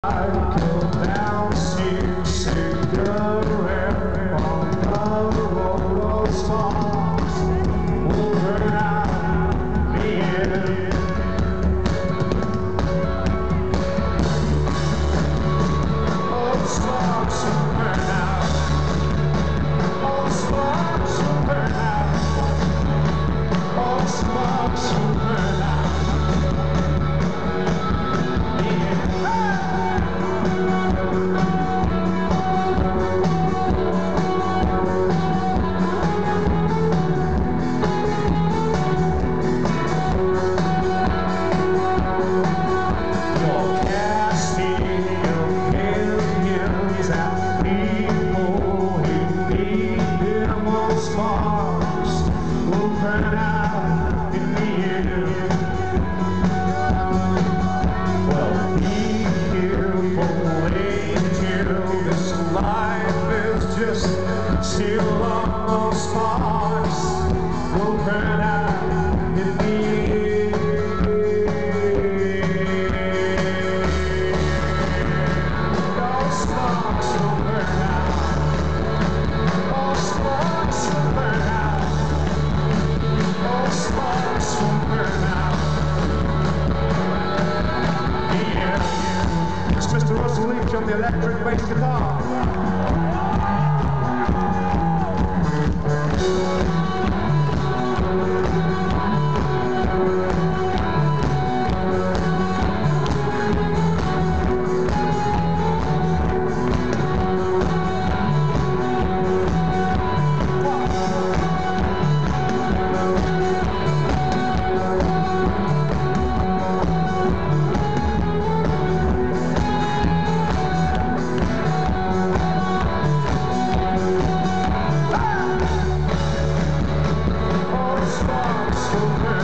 Down, cigarette on the roll of sparks will burn out the end. Oh, sparks will burn out. Oh, sparks will burn out. Oh, sparks will burn out. Sparks will burn out in the end. Well, be careful, wait till this life is just still on those sparks will burn out in the end. Those sparks will burn out. Those sparks will burn out. Those sparks will burn out. Yeah. It's Mr. Russell Leach on the electric bass guitar. Sparks will burn.